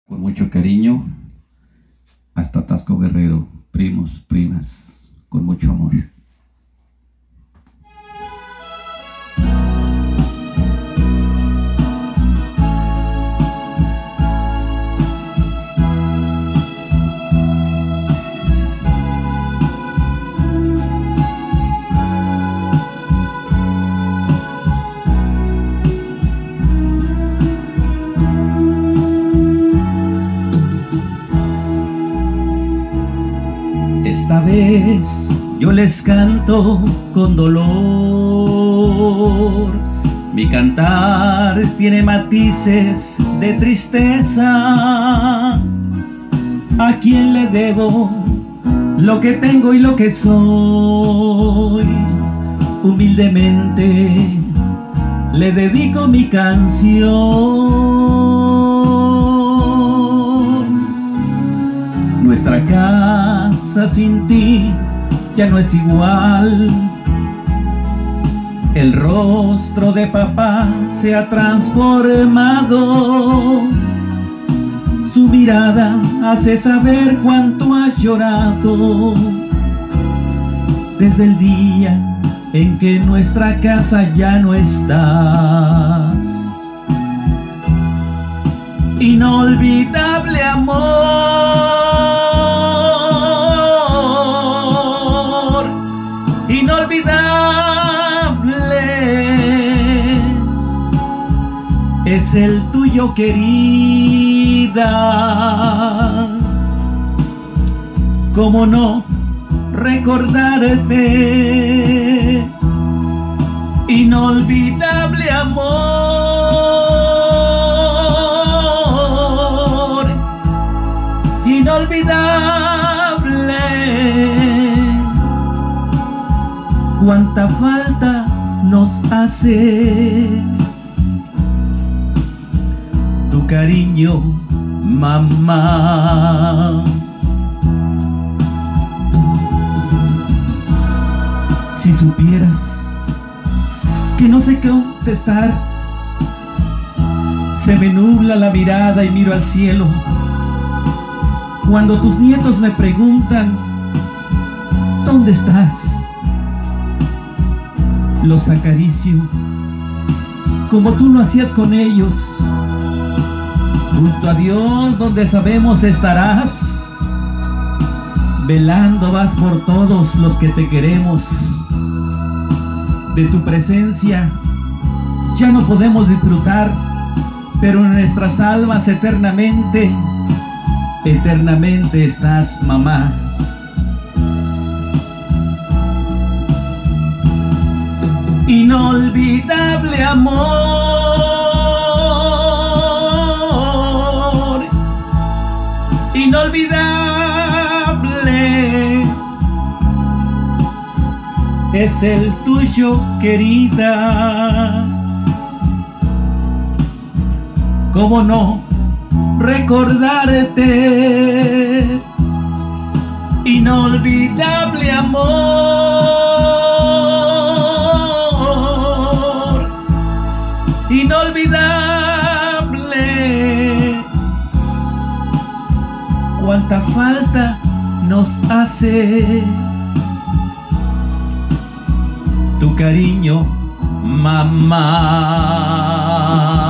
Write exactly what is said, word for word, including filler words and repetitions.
Con mucho cariño, hasta Tasco Guerrero, primos, primas, con mucho amor. Esta vez yo les canto con dolor. Mi cantar tiene matices de tristeza. ¿A quién le debo lo que tengo y lo que soy? Humildemente le dedico mi canción. Nuestra casa sin ti ya no es igual. El rostro de papá se ha transformado. Su mirada hace saber cuánto has llorado desde el día en que en nuestra casa ya no estás. Inolvidable amor, inolvidable es el tuyo, querida. ¿Cómo no recordarte? Inolvidable amor, inolvidable. Cuánta falta nos hace tu cariño, mamá. Si supieras que no sé qué contestar, se me nubla la mirada y miro al cielo. Cuando tus nietos me preguntan ¿dónde estás?, los acaricio como tú lo hacías con ellos. Junto a Dios, donde sabemos estarás, velando vas por todos los que te queremos. De tu presencia ya no podemos disfrutar, pero en nuestras almas eternamente, eternamente estás, mamá. Inolvidable amor, inolvidable es el tuyo, querida. ¿Cómo no recordarte? Inolvidable amor, inolvidable. Cuánta falta nos hace tu cariño, mamá.